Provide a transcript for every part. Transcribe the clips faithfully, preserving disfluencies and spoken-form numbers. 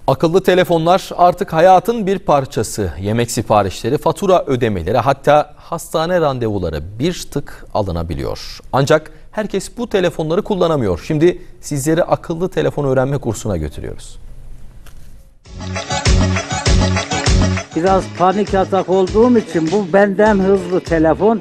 Akıllı telefonlar artık hayatın bir parçası. Yemek siparişleri, fatura ödemeleri, hatta hastane randevuları bir tık alınabiliyor. Ancak herkes bu telefonları kullanamıyor. Şimdi sizleri akıllı telefon öğrenme kursuna götürüyoruz. Biraz panik atak olduğum için bu benden hızlı telefon.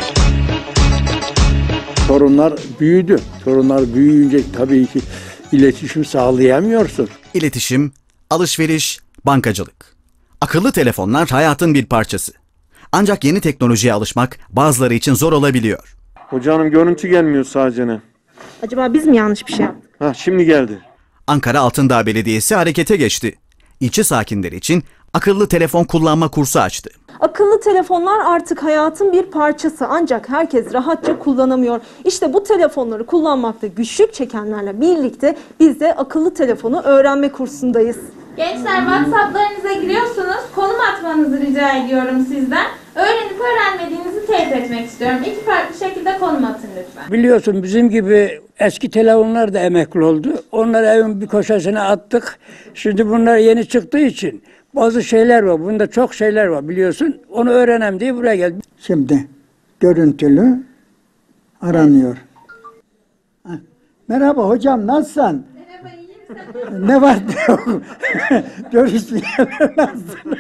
Torunlar büyüdü. Torunlar büyüyünce tabii ki iletişim sağlayamıyorsun. İletişim, alışveriş, bankacılık. Akıllı telefonlar hayatın bir parçası. Ancak yeni teknolojiye alışmak bazıları için zor olabiliyor. Hocanım görüntü gelmiyor sadece ne? Acaba biz mi yanlış bir şey yaptık? Ha şimdi geldi. Ankara Altındağ Belediyesi harekete geçti. İlçe sakinleri için akıllı telefon kullanma kursu açtı. Akıllı telefonlar artık hayatın bir parçası, ancak herkes rahatça kullanamıyor. İşte bu telefonları kullanmakta güçlük çekenlerle birlikte biz de akıllı telefonu öğrenme kursundayız. Gençler, WhatsApp'larınıza giriyorsunuz. Konum atmanızı rica ediyorum sizden. Öğrenip öğrenmediğinizi teyit etmek istiyorum. İki farklı şekilde konum atın lütfen. Biliyorsun bizim gibi eski telefonlar da emekli oldu. Onları evin bir köşesine attık. Şimdi bunlar yeni çıktığı için bazı şeyler var. Bunda çok şeyler var biliyorsun. Onu öğrenem diye buraya geldim. Şimdi görüntülü aranıyor. Evet. Merhaba hocam, nasılsın? Merhaba, iyi misin? Ne var ne yok? Görüşmeyelim, nasılsın?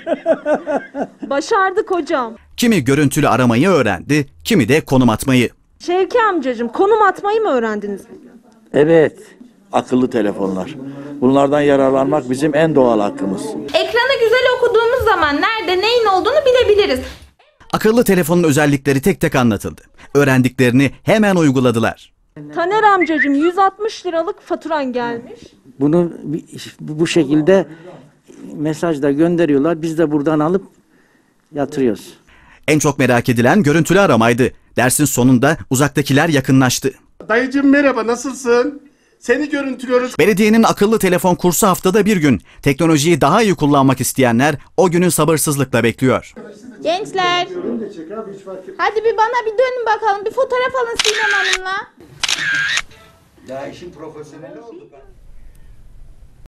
Başardık hocam. Kimi görüntülü aramayı öğrendi, kimi de konum atmayı. Şevki amcacığım, konum atmayı mı öğrendiniz? Evet. Akıllı telefonlar. Bunlardan yararlanmak bizim en doğal hakkımız. Ekranı güzel okuduğumuz zaman nerede neyin olduğunu bilebiliriz. Akıllı telefonun özellikleri tek tek anlatıldı. Öğrendiklerini hemen uyguladılar. Taner amcacığım, yüz altmış liralık faturan gelmiş. Bunu bu şekilde mesajla gönderiyorlar. Biz de buradan alıp yatırıyoruz. En çok merak edilen görüntülü aramaydı. Dersin sonunda uzaktakiler yakınlaştı. Dayıcığım merhaba, nasılsın? Seni görüntülüyoruz. Belediyenin akıllı telefon kursu haftada bir gün. Teknolojiyi daha iyi kullanmak isteyenler o günün sabırsızlıkla bekliyor. Gençler, hadi bir bana bir dönün bakalım. Bir fotoğraf alın Sinem Hanım'la. Ya işin profesyoneli olduk.